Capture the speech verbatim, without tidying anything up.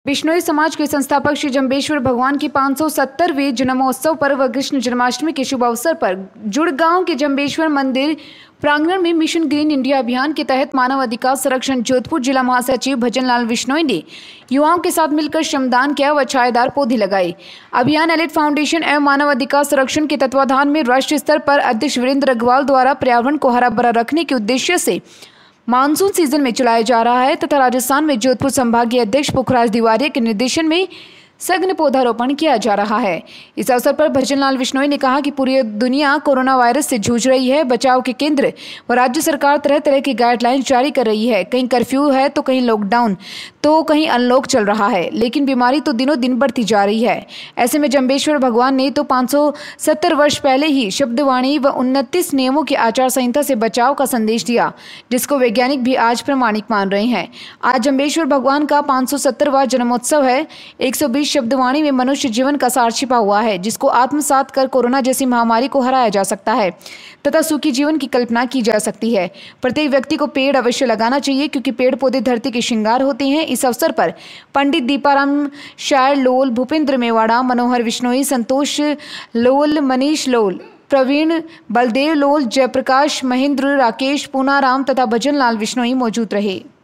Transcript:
बिश्नोई समाज के संस्थापक श्री जंबेश्वर भगवान की पाँच सौ सत्तरवें जन्मोत्सव पर व कृष्ण जन्माष्टमी के शुभ अवसर पर जुड़गांव के जंबेश्वर मंदिर प्रांगण में मिशन ग्रीन इंडिया अभियान के तहत मानव अधिकार संरक्षण जोधपुर जिला महासचिव भजनलाल बिश्नोई ने युवाओं के साथ मिलकर श्रमदान किया व छायादार पौधे लगाए। अभियान एलिट फाउंडेशन एवं मानव अधिकार संरक्षण के तत्वाधान में राष्ट्रीय स्तर पर अध्यक्ष वीरेंद्र अग्रवाल द्वारा पर्यावरण को हरा भरा रखने के उद्देश्य से मानसून सीजन में चलाया जा रहा है तथा राजस्थान में जोधपुर संभागीय अध्यक्ष पुखराज तिवारी के निर्देशन में सघन पौधारोपण किया जा रहा है। इस अवसर पर भजनलाल बिश्नोई ने कहा कि पूरी दुनिया कोरोना वायरस से जूझ रही है। बचाव के केंद्र व राज्य सरकार तरह तरह की गाइडलाइंस जारी कर रही है। कहीं कर्फ्यू है तो कहीं लॉकडाउन तो कहीं अनलॉक चल रहा है, लेकिन बीमारी तो दिनों दिन बढ़ती जा रही है। ऐसे में जंबेश्वर भगवान ने तो पाँच सौ सत्तर वर्ष पहले ही शब्दवाणी व उनतीस नियमों की आचार संहिता से बचाव का संदेश दिया, जिसको वैज्ञानिक भी आज प्रमाणिक मान रहे हैं। आज जंबेश्वर भगवान का पाँच सौ सत्तरवां जन्मोत्सव है। एक सौ बीस शब्दवाणी में मनुष्य जीवन का सार छिपा हुआ है, जिसको आत्मसात कर कोरोना जैसी महामारी को हराया जा सकता है तथा सुखी जीवन की कल्पना की जा सकती है। प्रत्येक व्यक्ति को पेड़ अवश्य लगाना चाहिए, क्योंकि पेड़ पौधे धरती के श्रृंगार होते हैं। इस अवसर पर पंडित दीपाराम शायर लोल, भूपेंद्र मेवाड़ा, मनोहर बिश्नोई, संतोष लोल, मनीष लोल, प्रवीण, बलदेव लोल, जयप्रकाश, महेंद्र, राकेश, पूनाराम तथा भजनलाल बिश्नोई मौजूद रहे।